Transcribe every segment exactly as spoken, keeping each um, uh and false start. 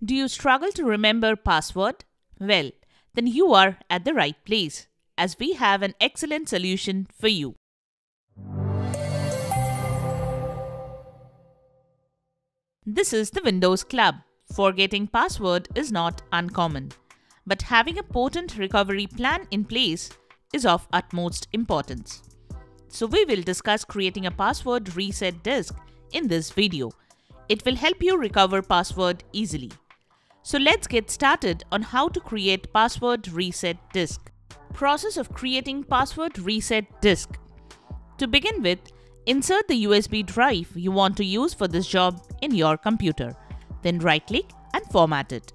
Do you struggle to remember password? Well, then you are at the right place, as we have an excellent solution for you. This is the Windows Club. Forgetting password is not uncommon, but having a potent recovery plan in place is of utmost importance. So we will discuss creating a password reset disk in this video. It will help you recover password easily. So let's get started on how to create password reset disk. Process of creating password reset disk. To begin with, insert the U S B drive you want to use for this job in your computer. Then right-click and format it.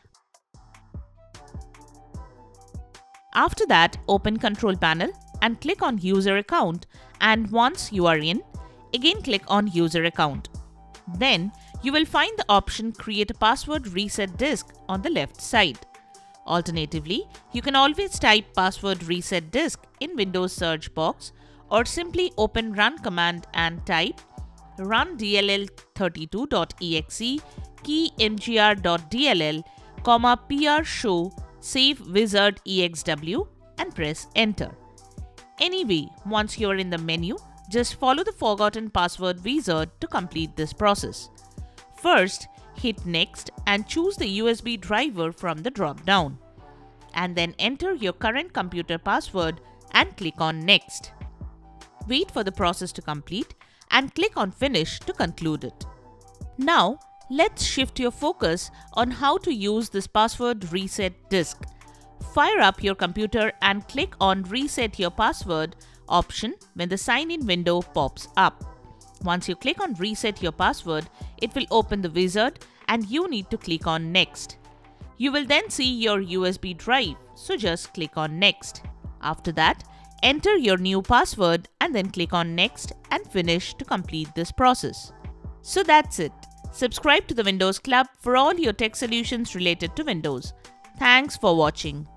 After that, open Control Panel and click on User Account, and once you are in, again click on User Account. Then you will find the option Create a Password Reset Disk on the left side. Alternatively, you can always type Password Reset Disk in Windows search box or simply open Run command and type run D L L thirty-two dot E X E key mgr dot D L L, comma pr show save wizard exw and press enter. Anyway, once you are in the menu, just follow the forgotten password wizard to complete this process. First, hit Next and choose the U S B driver from the drop-down. And then enter your current computer password and click on Next. Wait for the process to complete and click on Finish to conclude it. Now, let's shift your focus on how to use this password reset disk. Fire up your computer and click on Reset Your Password option when the sign-in window pops up. Once you click on Reset Your Password, it will open the wizard and you need to click on Next. You will then see your U S B drive, so just click on Next. After that, enter your new password and then click on Next and Finish to complete this process. So that's it. Subscribe to the Windows Club for all your tech solutions related to Windows. Thanks for watching.